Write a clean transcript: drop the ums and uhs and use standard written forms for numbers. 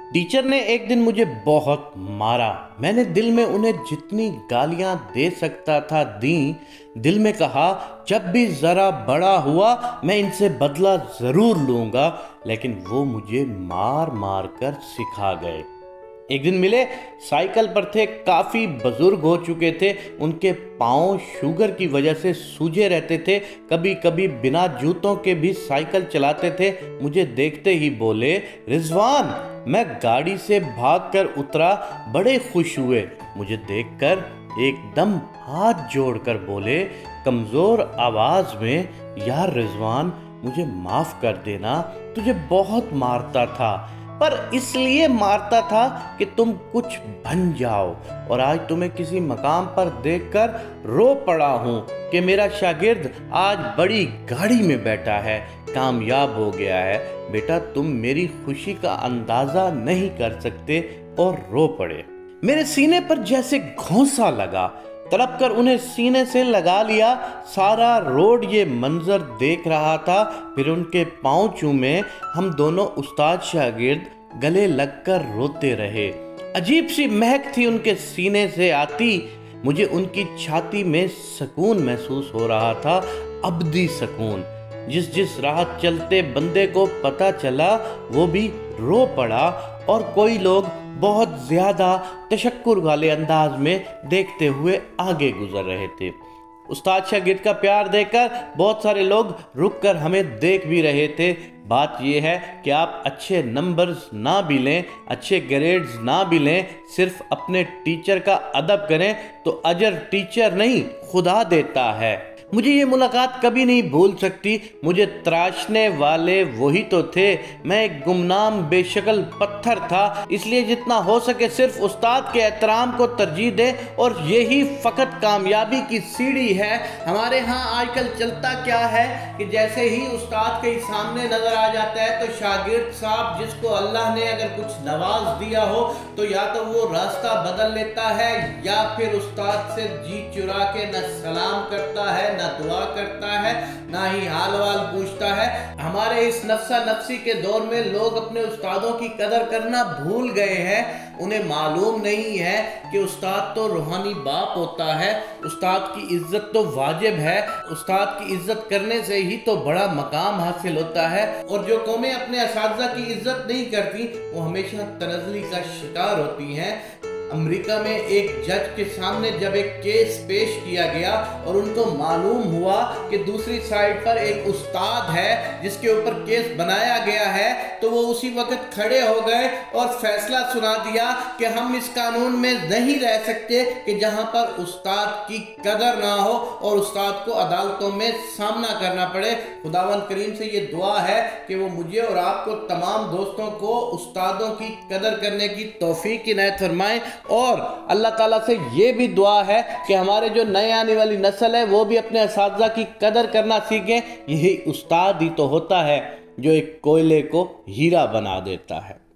Teacher ने एक दिन मुझे बहुत मारा। मैंने दिल में उन्हें जितनी गालियां दे सकता था दी। दिल में कहा जब भी जरा बड़ा हुआ मैं इनसे बदला जरूर लूंगा, लेकिन वो मुझे मार मार कर सिखा गए। एक दिन मिले, साइकिल पर थे, काफ़ी बुजुर्ग हो चुके थे, उनके पाँव शुगर की वजह से सूजे रहते थे, कभी कभी बिना जूतों के भी साइकिल चलाते थे। मुझे देखते ही बोले, रिजवान। मैं गाड़ी से भागकर उतरा, बड़े खुश हुए। मुझे देखकर एकदम हाथ जोड़कर बोले कमज़ोर आवाज़ में, यार रिजवान मुझे माफ़ कर देना, तुझे बहुत मारता था, पर इसलिए मारता था कि तुम कुछ बन जाओ, और आज तुम्हें किसी मकाम पर देखकर रो पड़ा हूँ कि मेरा शागिर्द आज बड़ी गाड़ी में बैठा है, कामयाब हो गया है। बेटा तुम मेरी खुशी का अंदाज़ा नहीं कर सकते, और रो पड़े। मेरे सीने पर जैसे घोंसा लगा, तड़प कर उन्हें सीने से लगा लिया। सारा रोड ये मंजर देख रहा था। फिर उनके पाँव चूमे, हम दोनों उस्ताद शागिर्द गले लगकर रोते रहे। अजीब सी महक थी उनके सीने से आती। मुझे उनकी छाती में सुकून महसूस हो रहा था, अबदी सुकून। जिस जिस राह चलते बंदे को पता चला वो भी रो पड़ा, और कोई लोग बहुत ज़्यादा तशक्कुर वाले अंदाज में देखते हुए आगे गुजर रहे थे। उस्ताद शागिर्द का प्यार देखकर बहुत सारे लोग रुक कर हमें देख भी रहे थे। बात यह है कि आप अच्छे नंबर्स ना भी लें, अच्छे ग्रेड्स ना भी लें, सिर्फ अपने टीचर का अदब करें तो अजर टीचर नहीं खुदा देता है। मुझे ये मुलाकात कभी नहीं भूल सकती। मुझे तराशने वाले वही तो थे। मैं एक गुमनाम बेशक्ल पत्थर था, इसलिए जितना हो सके सिर्फ उस्ताद के एहतराम को तरजीह दें, और यही फ़कत कामयाबी की सीढ़ी है। हमारे यहाँ आजकल चलता क्या है कि जैसे ही उस्ताद के सामने नज़र आ जाता है तो शागिर्द साहब जिसको अल्लाह ने अगर कुछ नवाज दिया हो तो या तो वो रास्ता बदल लेता है, या फिर उस्ताद से जी चुरा के न सलाम करता है, ना दुआ करता है, ना ही हाल वाल पूछता है। हमारे इस नफ्सा नफ्सी के दौर में लोग अपने उस्तादों की कदर करना भूल गए हैं। उन्हें मालूम नहीं है कि उस्ताद तो रूहानी बाप होता है, उस्ताद की इज्जत तो वाजिब है, उस्ताद की इज्जत करने से ही तो बड़ा मकाम हासिल होता है। और जो कौमें अपने असातिज़ा की इज्जत नहीं करती वो हमेशा तनज़ली का शिकार होती हैं। अमेरिका में एक जज के सामने जब एक केस पेश किया गया और उनको मालूम हुआ कि दूसरी साइड पर एक उस्ताद है जिसके ऊपर केस बनाया गया है, तो वो उसी वक्त खड़े हो गए और फैसला सुना दिया कि हम इस कानून में नहीं रह सकते कि जहां पर उस्ताद की कदर ना हो और उस्ताद को अदालतों में सामना करना पड़े। खुदावंद करीम से ये दुआ है कि वो मुझे और आपको तमाम दोस्तों को उस्तादों की कदर करने की तौफीक इनायत फरमाए, और अल्लाह ताला से ये भी दुआ है कि हमारे जो नए आने वाली नस्ल है वो भी अपने असातिज़ा की कदर करना सीखें। यही उस्ताद ही तो होता है जो एक कोयले को हीरा बना देता है।